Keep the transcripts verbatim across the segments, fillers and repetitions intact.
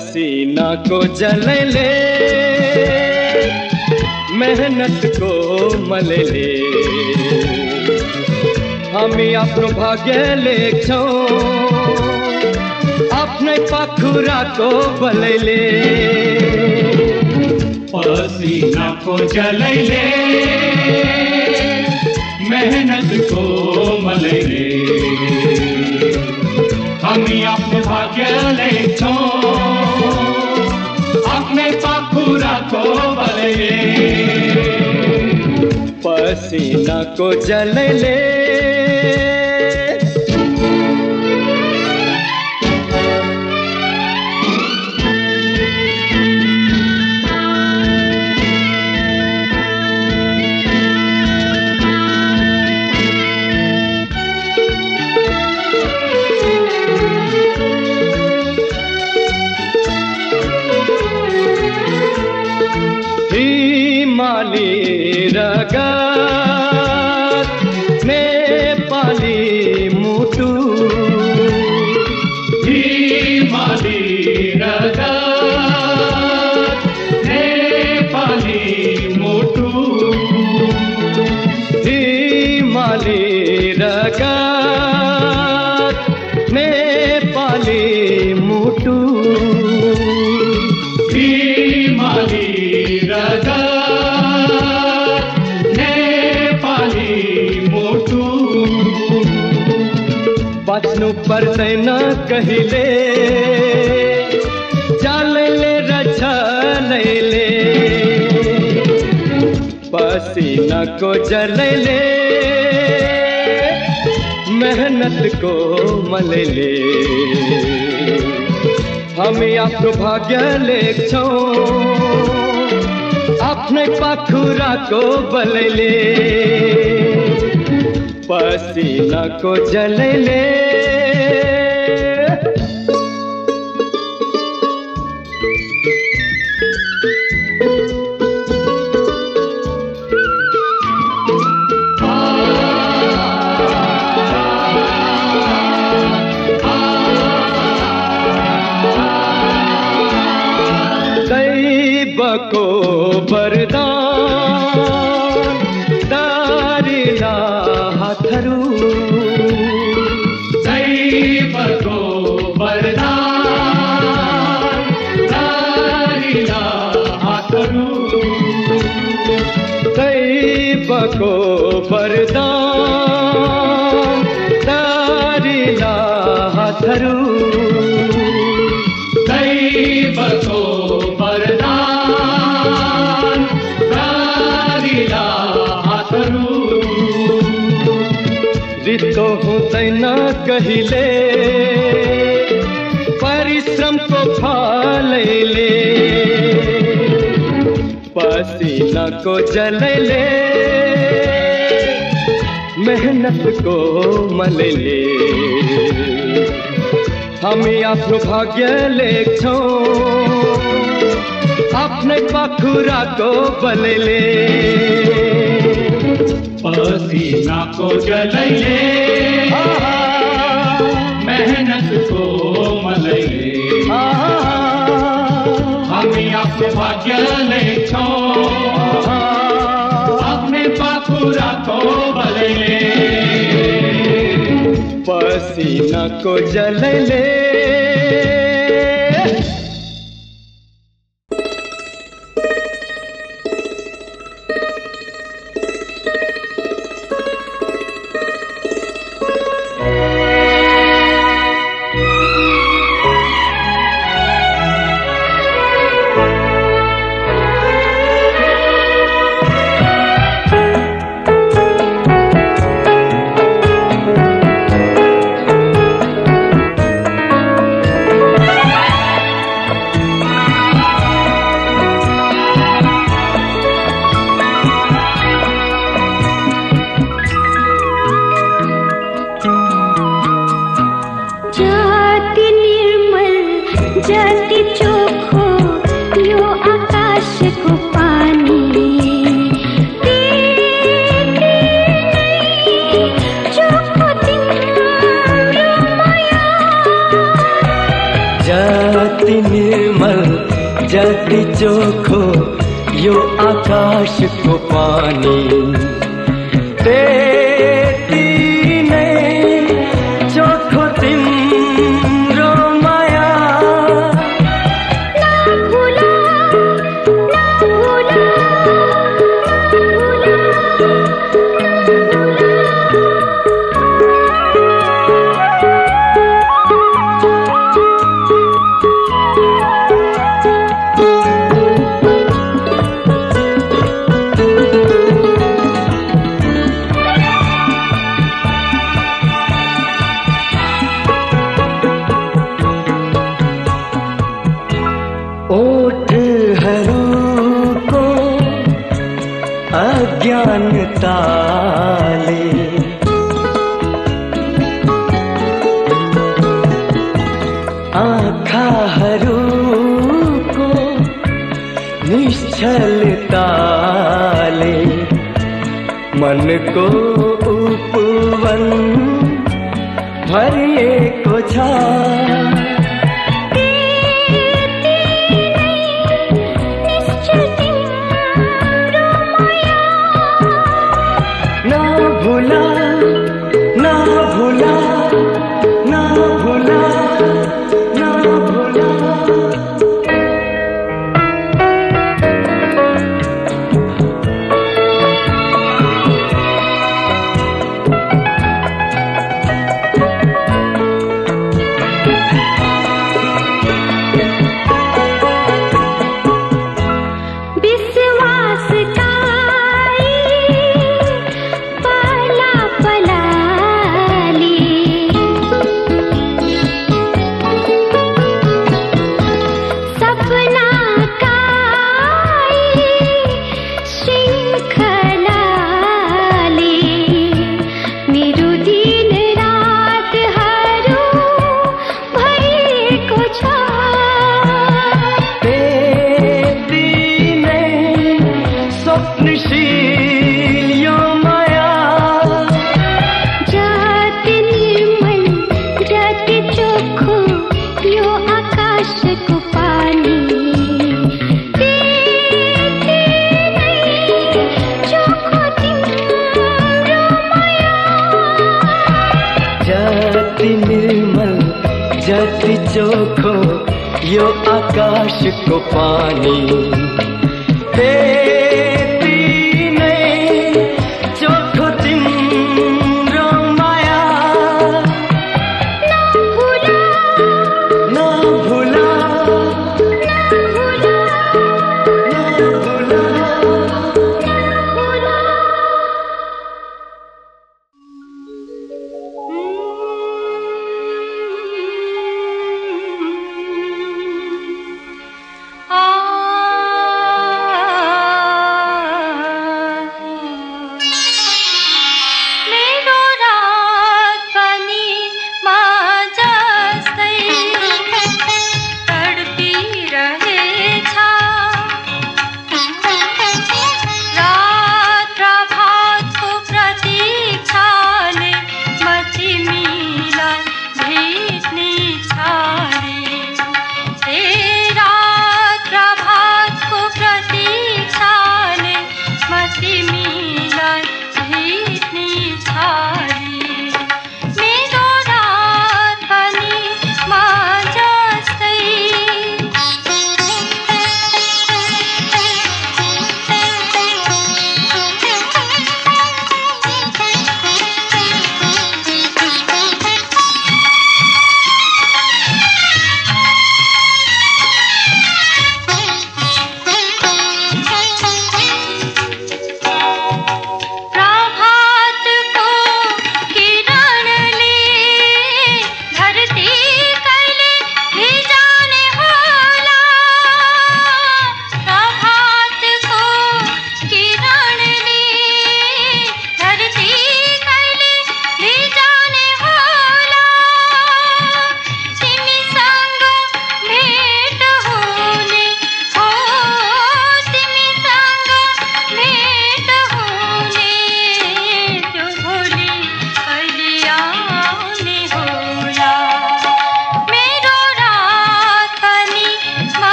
पसीना को जलैले मेहनत को मलैले हमी अपनो भाग्य लेखो अपने पाखुरा को बलैले पसीना को जलैले मेहनत को मलैले हमी अपने भाग्य लेखो अपने पाखुरा को बलैले पसीना को जलैले रगत नेपाली मुटु हिमाली रगत नेपाली मुटु हिमाली रगत नेपाली मुटु हिमाली रगत बाँच्नु पर्दैन कहिले चालैले र छलैले पसीनाको जलैले मेहनत को मलैले हामी आफ्नो भाग्य लेख्छौं आफ्नै पाखुराको बलैले पसीना को जलैले दैवको वरदान दारिला हातहरू दैवको वरदान दारिला हातहरू दैवको वरदान दारिला हातहरू दैवको वरदान दारिला हातहरू रित्तो हुँदैन कहिले परिश्रमको फलैले पसीनाको जलैले मेहनतको मलैले हामी आफ्नो भाग्य लेख्छौं आफ्नै पाखुराको बलैले पसीनाको जलैले मेहनतको मलैले हामी आफ्नो भाग्य लेख्छौं आफ्नै पाखुराको बलैले पसीनाको जलैले जाति निर्मल जाति चोखो यो आकाश को पानी तेती नहीं चोखो तिम्रो माया ना भूला ना भूला अज्ञानताले आँखाहरूको निश्चलताले मनको उपवन भरिएको छ जाति चोखो यो आकाश को पानी तेती नहीं चोखो तिम्रो माया ना भूला ना भूला ना भूला ना भूला आ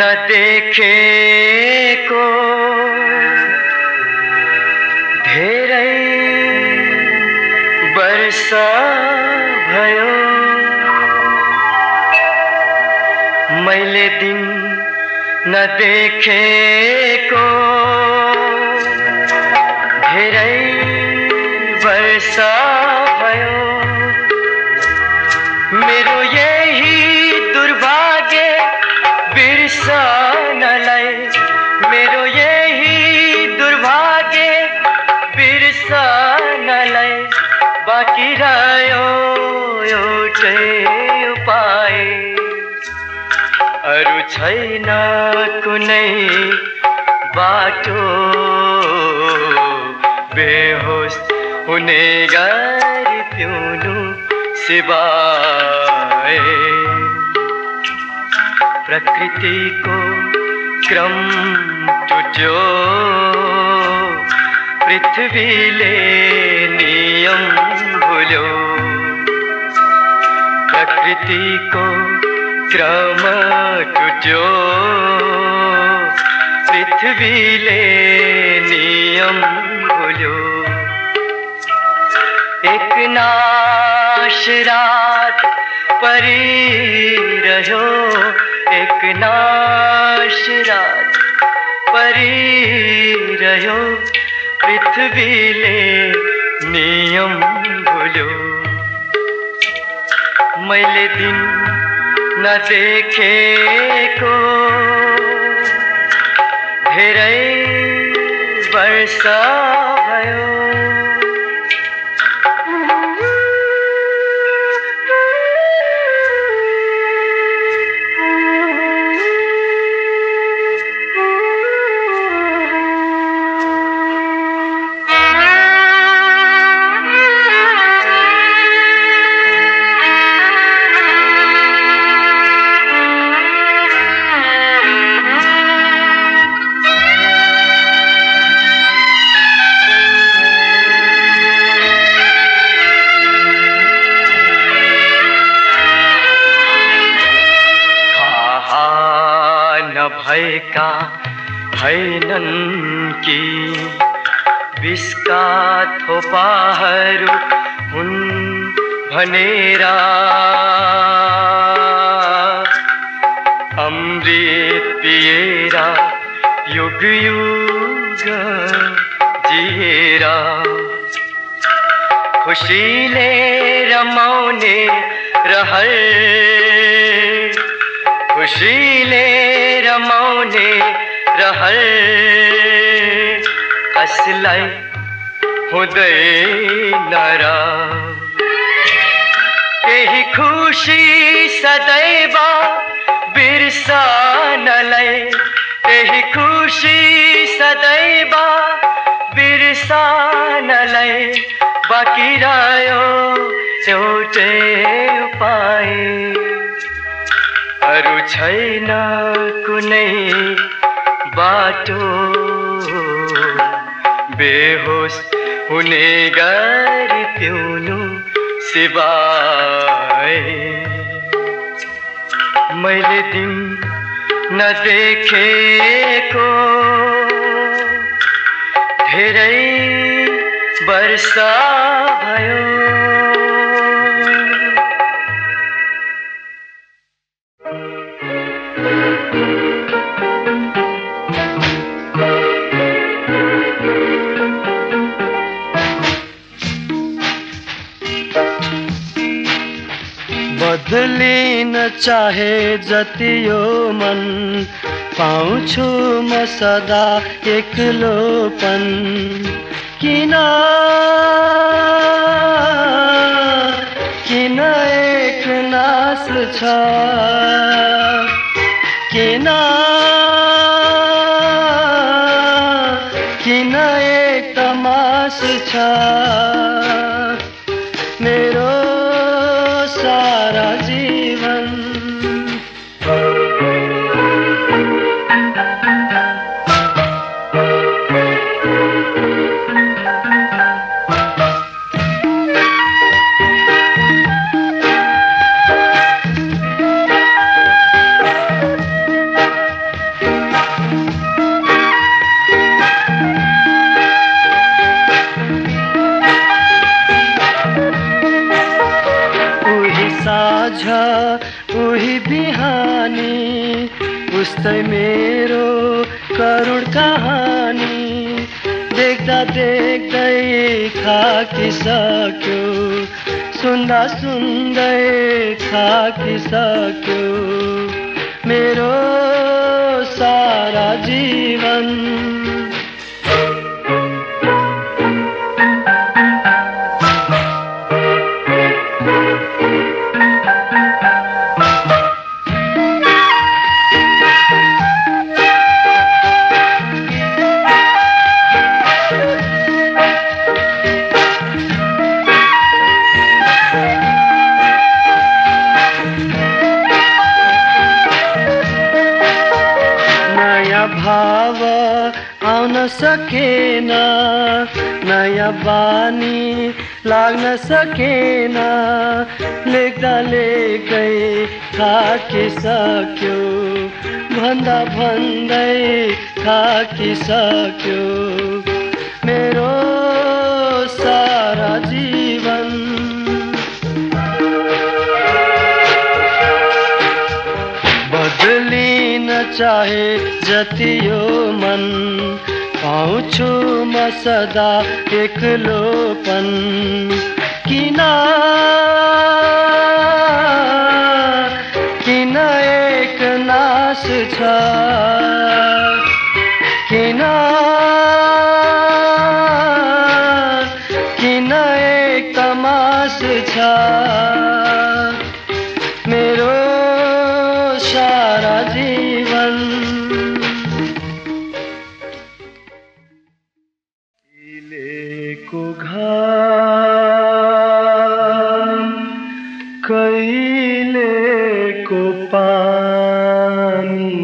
न देखेको धेरै वर्ष भयो। मैले दिन न देखेको धेरै वर्ष भयो। मेरो यही दुर्भाग्य बिर्सनलाई, मेरो यही दुर्भाग्य बिर्सनलाई बाँकी रह्यो एउटै उपाय। अरू छैन कुनै बाटो बेहोस हुने गरी पिउनु सिवाय। प्रकृतिको क्रम टुट्यो, पृथ्वीले नियम भुल्यो। प्रकृतिको क्रम टुट्यो, पृथ्वीले नियम भुल्यो। एक नाश रात परिरह्यो, एक नाश रात परिरह्यो। पृथ्वीले नियम भुल्यो। मैले दिन न देखेको धेरै वर्ष भयो। भएका हैनन् कि विषका थोपाहरू हुन् भनेर अमृत पिएर युग युग जिएर खुसीले रमाउने रहर, खुसीले रमाउने रहर कसलाई हुँदैन र। केही खुसी सदैव बिर्सनलाई, केही खुसी सदैव बिर्सनलाई बाँकी रह्यो एउटै उपाय। अरू छैन कुनै बाटो बेहोस हुने गरी पिउनु सिवाय। मैले दिन न देखेको धेरै वर्ष भयो। बदलिन चाहे जति यो मन, पाउँछु म सदा एक्लोपन। किन किन एक नास छ, किन किन एक तमास छ। मेरो सारा जीवन उही बिहानी उस्तै मेरो करुण कहानी देख्दा देख्दै थाकिसक्यो सुन्दा सुन्दै थाकिसक्यो मेरो सारा जीवन भाव आउन सकेन नयाँ बानी लाग्न सकेन लेख्दा लेख्दै थाकिसक्यो भन्दा भन्दै थाकिसक्यो मेरो सारा जीवन बदलिन चाहे जति यो मन पाउँछु म सदा एक्लोपन किन किन एक नाश छ किन किन एक तमास छ मेरो सारा जीवन कहिलेको घाम कहिलेको पानी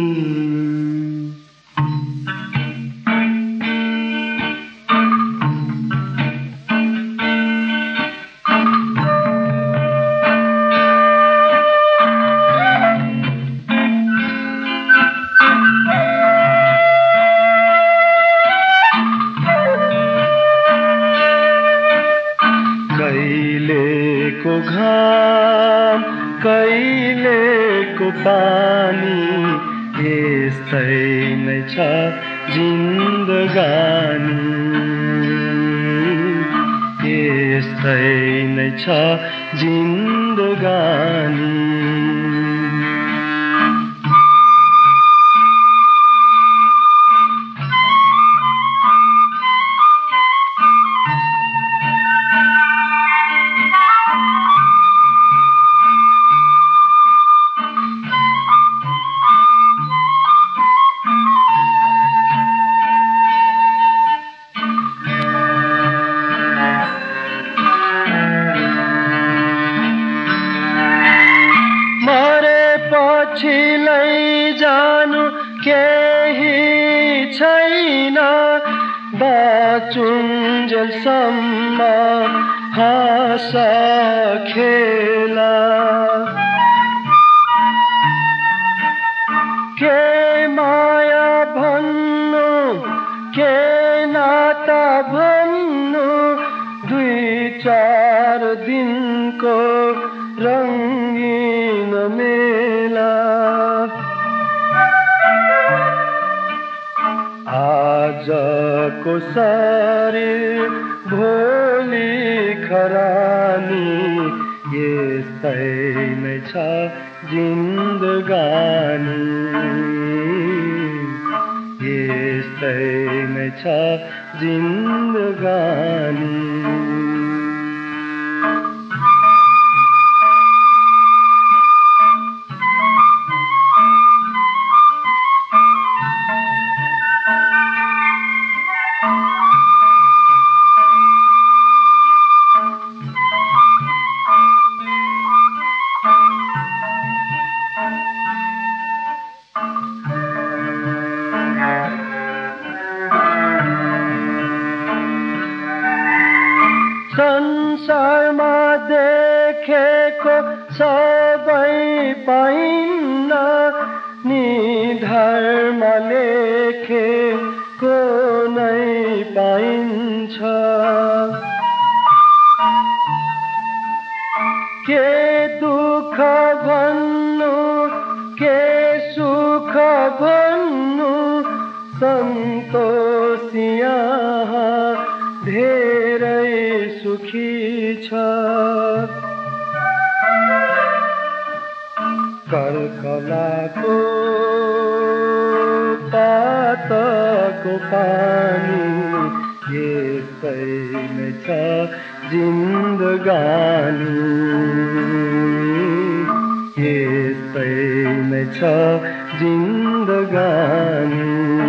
कहिलेको घाम कहिलेको पानी यस्तै नै छ जिन्दगानी यस्तै नै छ जिन्दगानी पछि लैजानु केही छैन बाँचुन्जेलसम्म हाँस खेला के माया भन्नु के नाता भन्नु दुई चार दिनको रङ्गीन मेला आजको शरीर भोलि खरानी यस्तै नै छ जिन्दगानी यस्तै नै छ जिन्दगानी संसारमा देखेको सबै पाइन्न नि धर्म लेखेको नै पाइन्छ के दुःख दुःख भन्नु के सुख भन्नु सन्तोषी यहाँ धेरै सुखी छ। कर्कलाको पातको पानी यस्तै नै छ जिन्दगानी, यस्तै नै छ जिन्दगानी।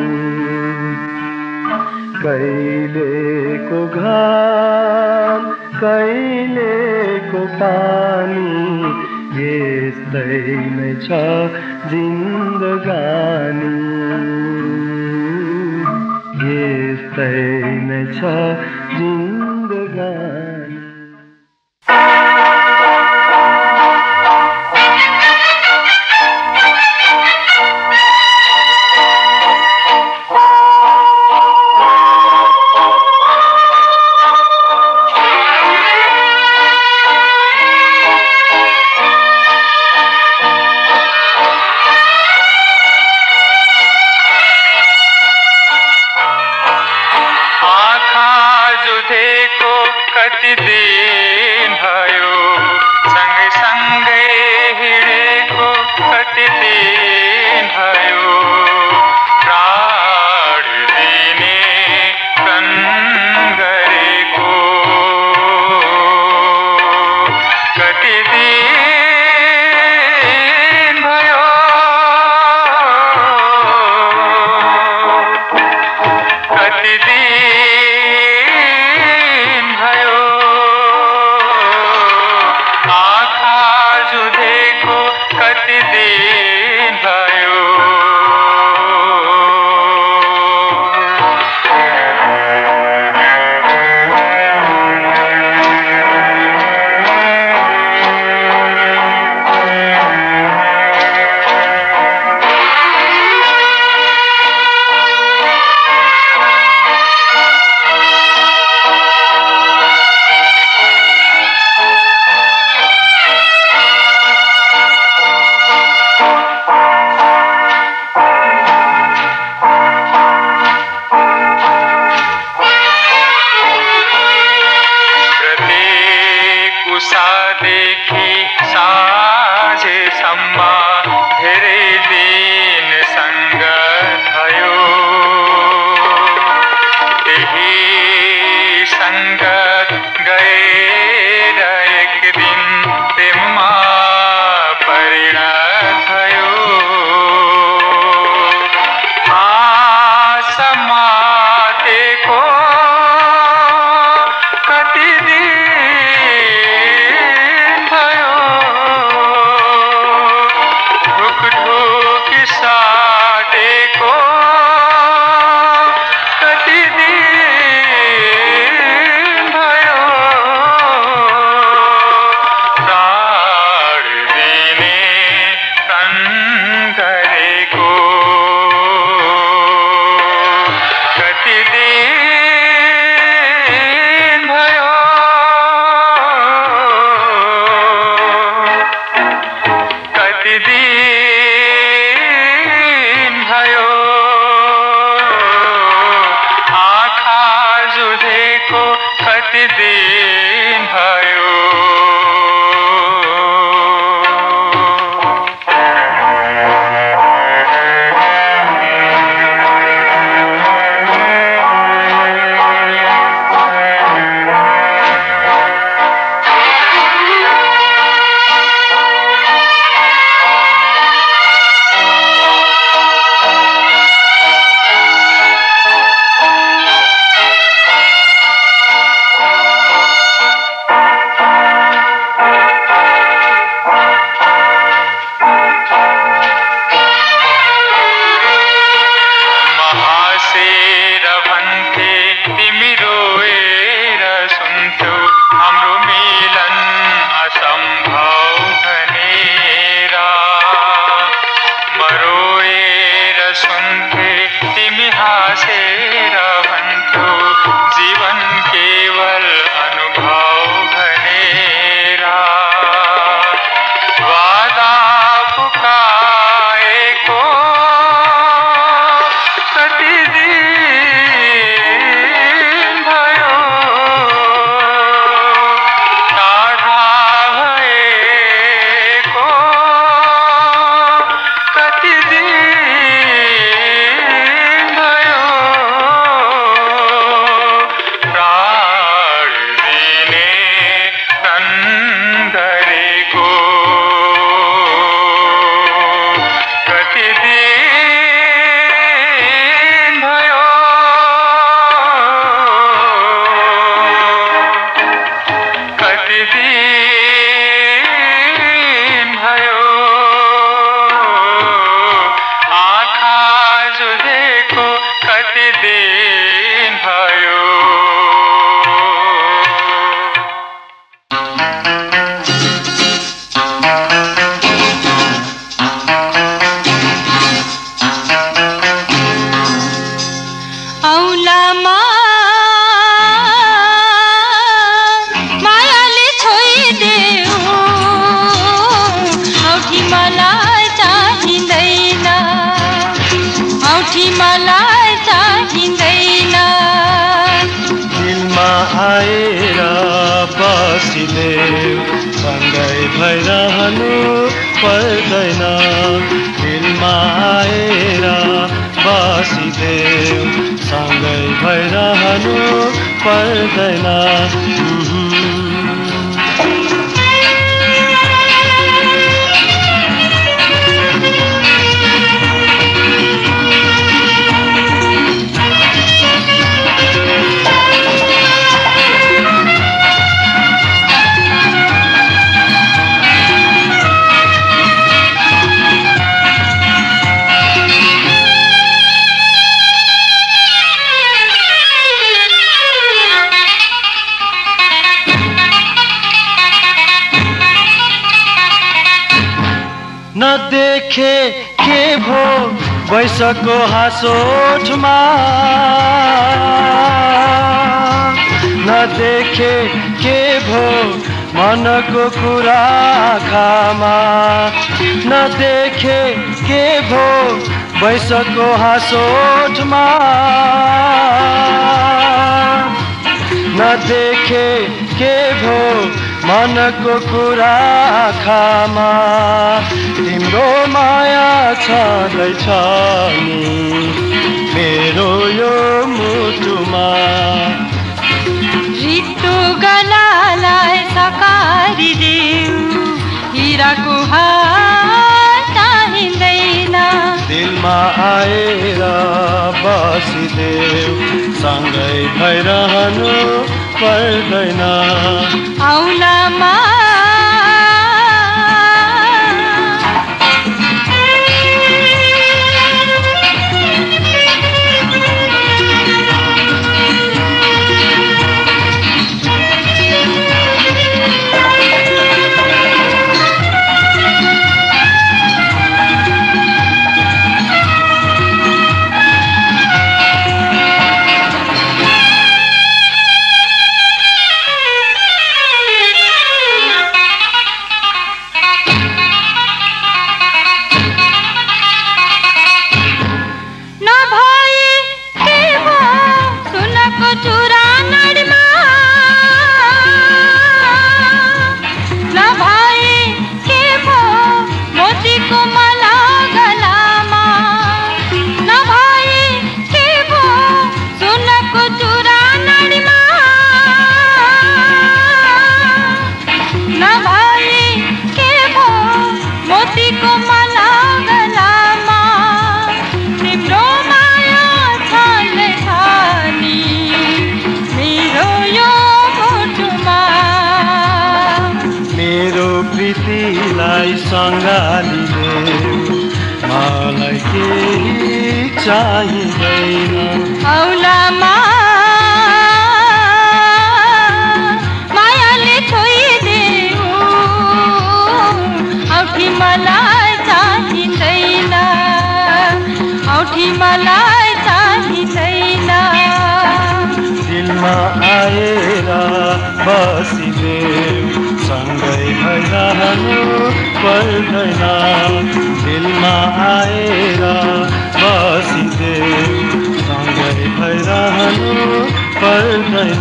कहिलेको घाम कहिलेको पानी यस्तै नै छ जिन्दगानी, यस्तै नै छ जिन्दगानी। गरेको कति दिन भयो कति दिन भयो आँखा जुझेको कति दिन भयो औलामा मायाले छोइदेऊ औठी मलाई चाहिँदैन औठी मलाई चाहिँदैन दिलमा आएर बसिदेऊ सँगै भइरहनु पर्दैन दिलमा आएर बसिदेऊ सँगै भइरहनु पर्दैन नदेखे के भो वैशको हाँसोठमा नदेखे के भो मनको कुरा आँखामा नदेखे के भो वैशको हाँसोठमा नदेखे के भो मनको कुरा आँखामा तिम्रो माया छँदैछ नि मेरो यो मुटुमा रित्तो गलालाई सकारिदेऊ हिराको हार चाहिँदैन दिलमा आएर बसिदेऊ सँगै भइरहनु पर्दैन औलामा सङ्गालीदेऊ मलाई केही चाहिँदैन औलामा मायाले छोइदेऊ औठी मलाई चाहिँदैन औठी मलाई चाहिँदैन दिलमा आएर बसिदेऊ सँगै भइरहनु पर्दैन दिलमा आएर बसिदेऊ सँगै भइरहनु पर्दैन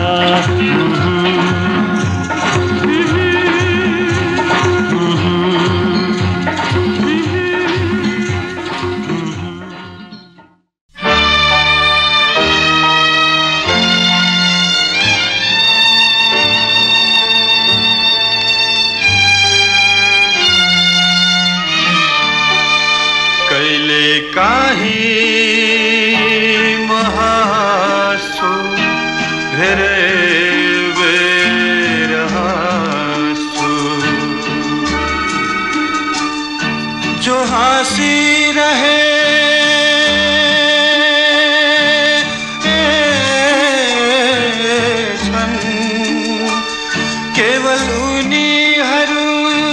काही महासु धेरै बेर हाँसु जो हाँसी रहे छन् केवल उनीहरू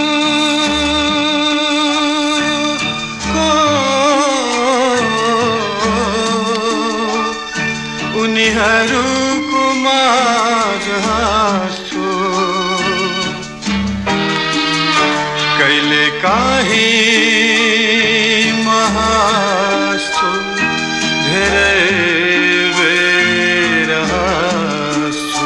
उनीहरूको माझ हाँस्छु कहिले काहीँ हाँस्छु धेरै बेर हाँस्छु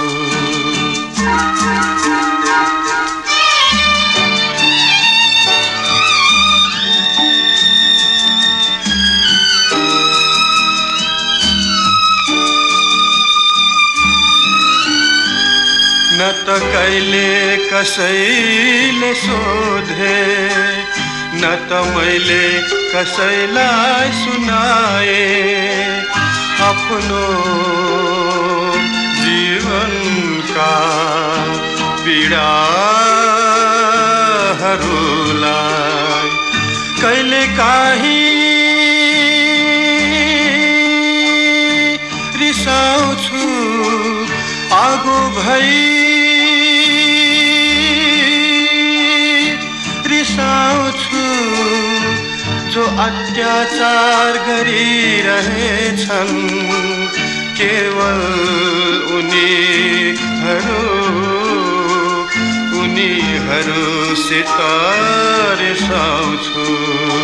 न त कहिले कसैले सोधे न त मैले कसैलाई सुनाए आफ्नो जीवनका पीडाहरूलाई कहिले काहीँ रिसाउँछु आगो भई रिसाउँछु जो अत्याचार गरिरहेछन् केवल उनीहरू उनीहरूसित रिसाउँछु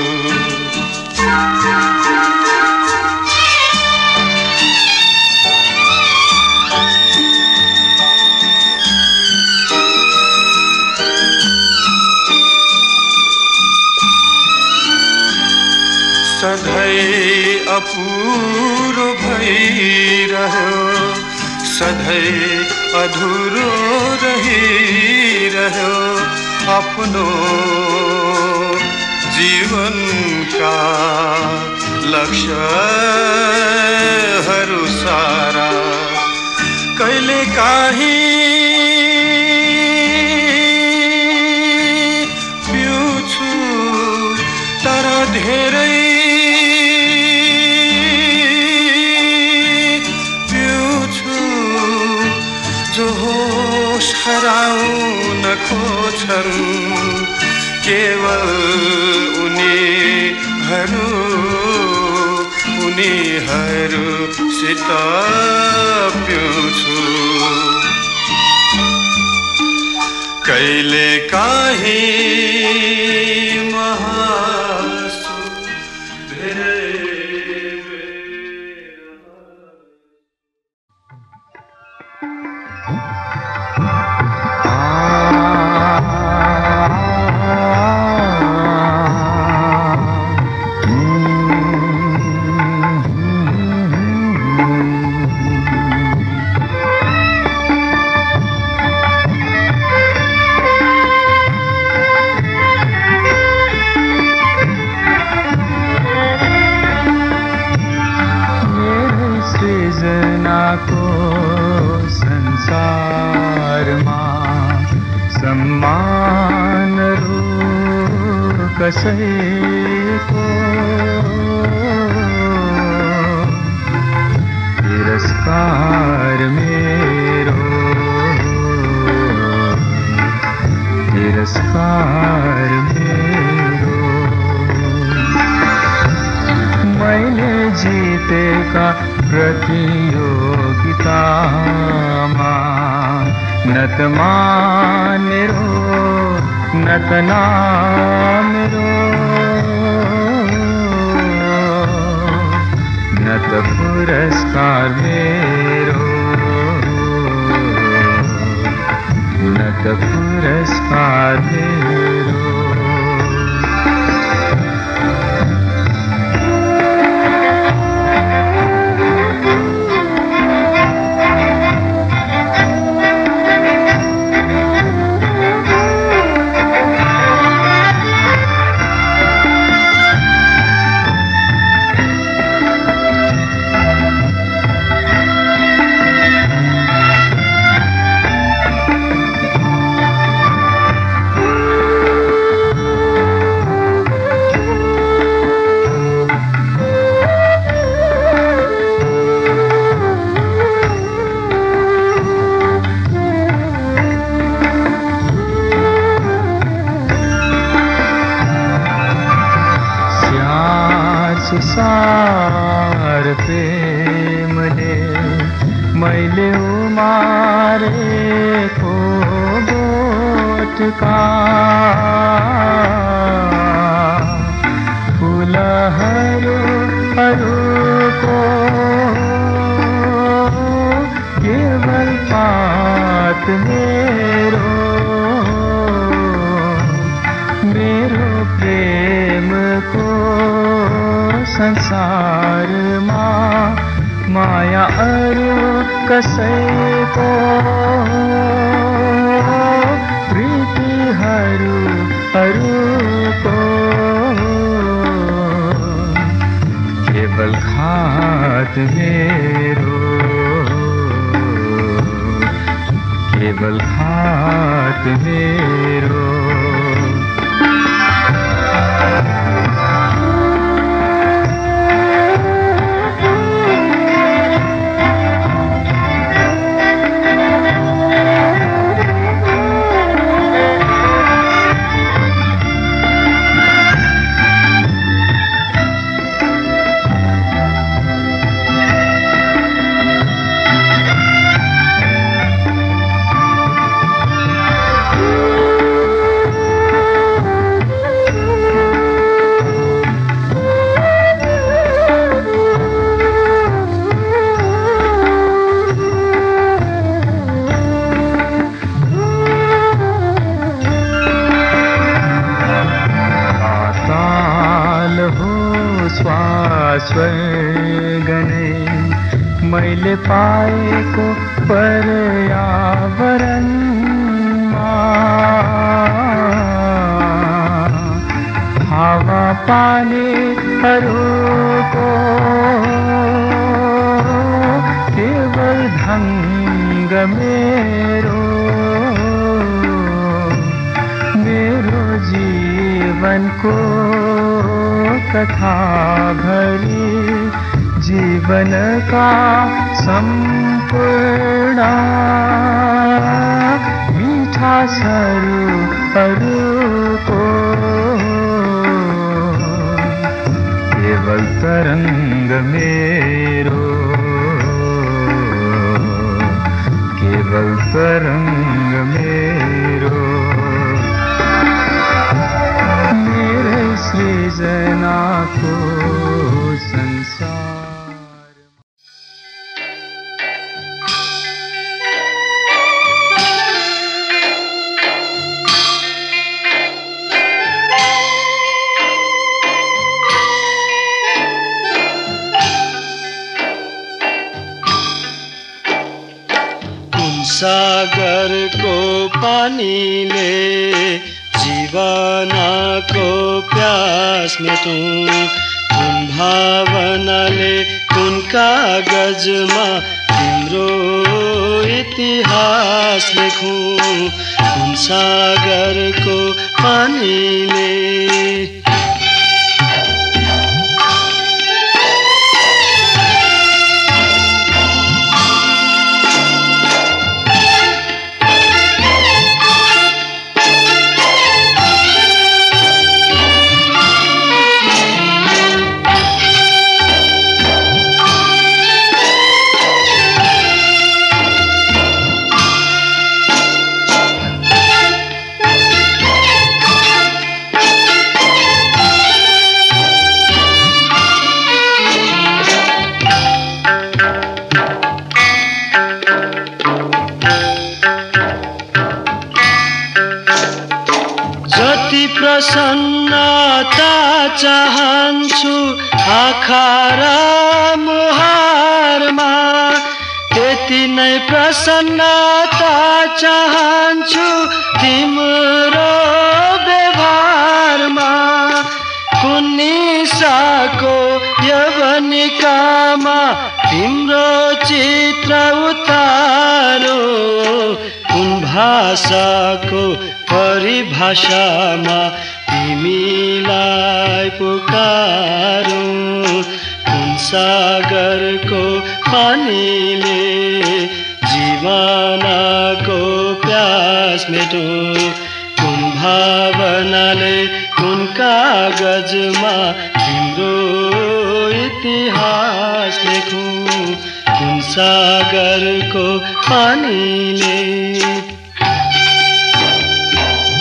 सधैँ अपुरो भइरह्यो सधैँ अधुरो रहिरह्यो आफ्नो जीवनका लक्ष्यहरू सारा कहिले काहीँ पिउँछु तर धेरै हराउन खोज्छन् केवल उनीहरू उनीहरूसित पिउँछु कहिले काहीँ हाँस्छु धेरै सम्मान रो कसैको तिरस्कार मेरो तिरस्कार मेरो मैले जीतेका प्रतियोगितामा न त मान मेरो न त नाम मेरो न त पुरस्कार मेरो न त पुरस्कार मेरो का फूलहरू को केवल पात मेरो मेरो प्रेम को संसारमा माया अरु कसैको प्रीतिहरू अरूको केवल घात मेरो केवल घात मेरो स्वर्गने मैले पाएको पर्यावरणमा हावा पानीहरूको केवल ढङ्ग मेरो मेरो जीवनको कथा भरी जीवन का संपूर्ण मीठा स्वरूपको केवल तरंग मेरो केवल तरंग मेरो मेरे सृजना को संसार सागर को पानीले जीवनको प्यास मेटौं कुन भावनाले कुन कागजमा तिम्रो इतिहास लेखौं कुन सागरको पानीले प्रसन्नता चाहन्छु आँखा र मुहारमा त्यति नै प्रसन्नता चाहन्छु तिम्रो व्यवहारमा कुन निशाको यवनिकामा तिम्रो चित्र उतारो कुन भाषाको परिभाषामा तिमीलाई पुकारौं कुन सागरको पानीले जीवनको प्यास मेटौं कुन भावनाले कुन कागजमा तिम्रो इतिहास लेखौं कुन सागरको पानीले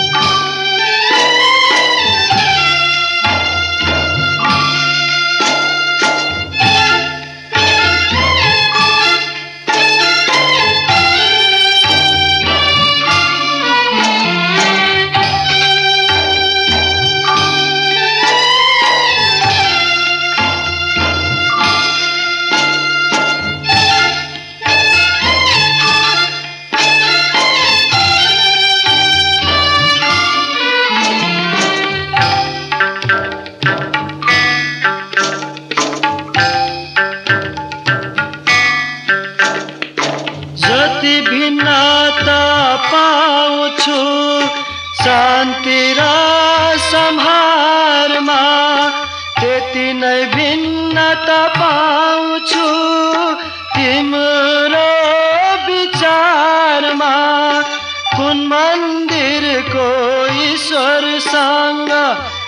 शान्ति र सम्हारमा त्यति नै भिन्नता पाउँछु तिम्रो विचारमा। कुन मन्दिरको ईश्वरसँग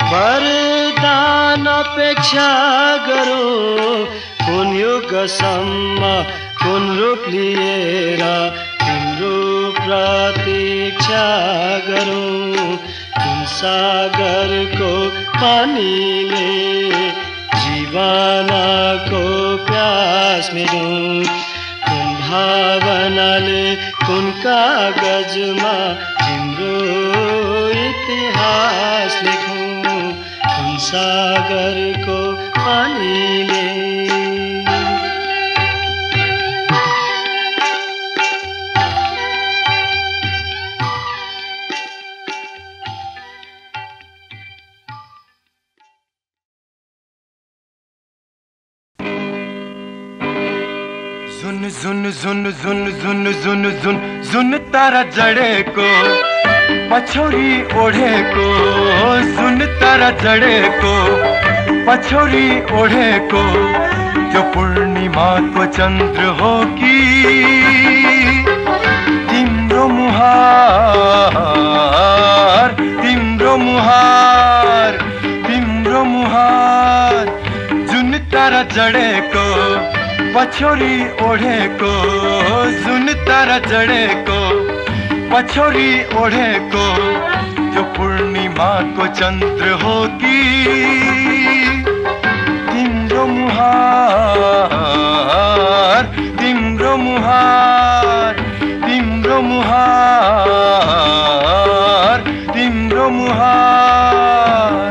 वरदान अपेक्षा गरौँ, कुन युगसम्म कुन रूप लिएर तिम्रो प्रतीक्षा गरौँ। कुन सागरको पानीले जीवनको प्यास मेटौँ, कुन भावनाले कुन कागजमा तिम्रो इतिहास लेखौँ। कुन सागरको पानीले जुन जुन जुन जुन जुन जुन जुन तारा जडेको पछौरी ओढेको, जुन तारा जडेको पछौरी ओढेको, त्यो पूर्णिमाको चन्द्र हो कि तिम्रो मुहार, तिम्रो मुहार, तिम्रो मुहार। जुन तारा जडेको पछौरी ओढेको, जुन तारा जडेको पछौरी ओढेको, त्यो पूर्णिमाको चन्द्र हो कि तिम्रो मुहार, तिम्रो मुहार, तिम्रो मुहार, तिम्रो मुहार।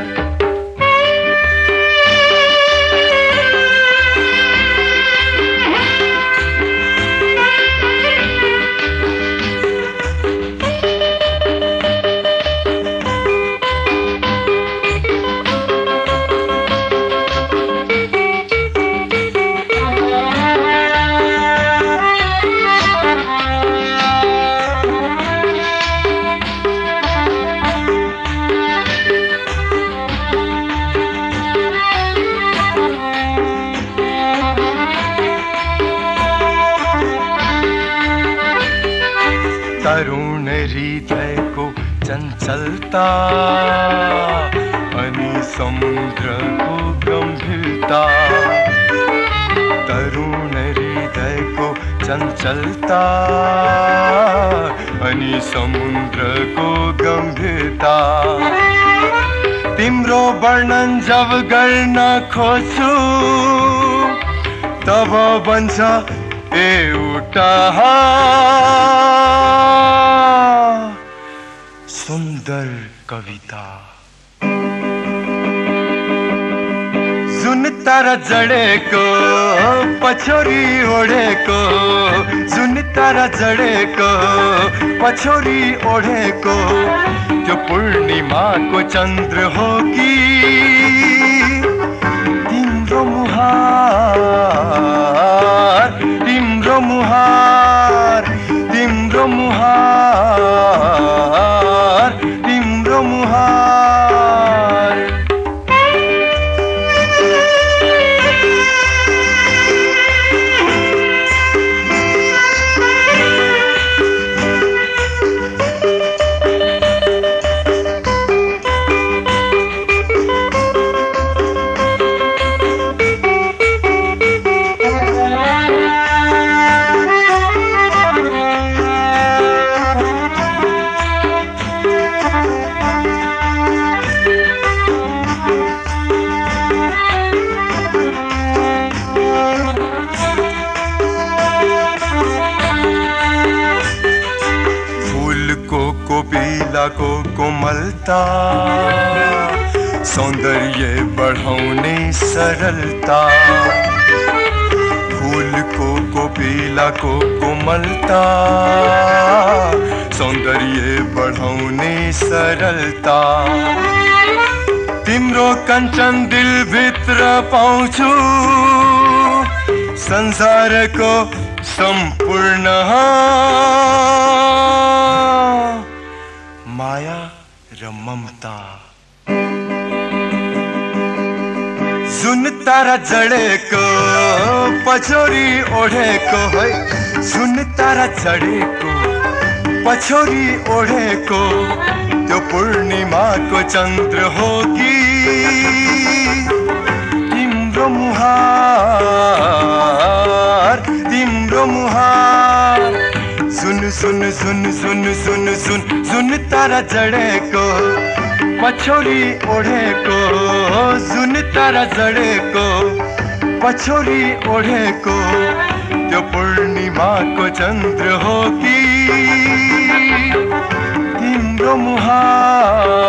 तरुण हृदयको चञ्चलता अनि समुद्रको गम्भीरता, तरुण हृदयको चञ्चलता अनि समुद्रको गम्भीरता। तिम्रो वर्णन जब गर्न खोज्छु तब बन्छ एउटा सुन्दर कविता। जुन तारा जडेको पछौरी ओढेको, जुन तारा जडेको पछौरी ओढेको, त्यो पूर्णिमाको चन्द्र हो कि तिम्रो मुहार, तिम्रो मुहार, तिम्रो मुहार, तिम्रो मुहार। को कोमलता सौंदर्य बढ़ाउने सरलता, फूलको कोपिलाको कोमलता सौंदर्य बढ़ाउने सरलता। तिम्रो कञ्चन दिल भित्र पाउँछु संसारको सम्पूर्ण माया र ममता। सुन तारा जडेको पछौरी ओढेको है, सुन तारा जडेको पछौरी ओढेको त्यो पूर्णिमाको चन्द्र हो कि तिम्रो मुहार, तिम्रो मुहार। सुन सुन सुन सुन सुन सुन सुन तारा जडेको पछौरी ओढेको, सुन तारा जडेको पछौरी ओढेको त्यो पूर्णिमाको चन्द्र हो कि तिम्रो मुहार।